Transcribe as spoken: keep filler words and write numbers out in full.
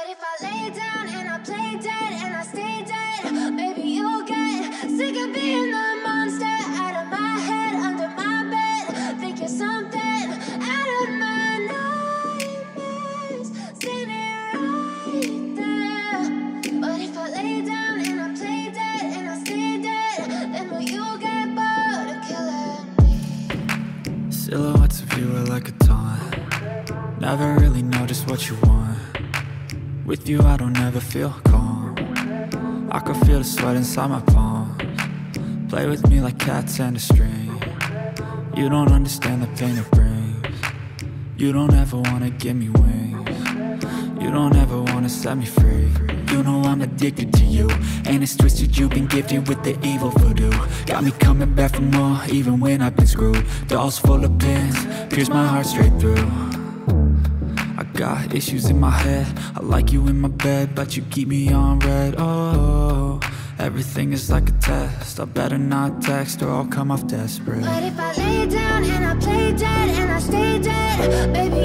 if I lay down and I play dead and I stay dead, maybe you'll get sick of being the monster out of my head, under my bed. Think you're something out of my nightmares, standing right there. But if I lay down and I play dead and I stay dead, then will you get bored of killing me? Silhouettes of you are like a taunt. Never really know just what you want. With you I don't ever feel calm. I can feel the sweat inside my palms. Play with me like cats and a string. You don't understand the pain it brings. You don't ever wanna give me wings. You don't ever wanna set me free. You know I'm addicted to you, and it's twisted, you've been gifted with the evil voodoo. Got me coming back for more, even when I've been screwed. Dolls full of pins, pierce my heart straight through. I got issues in my head, I like you in my bed, but you keep me on red. Oh, everything is like a test, I better not text or I'll come off desperate. But if I lay down and I play dead and I stay dead, baby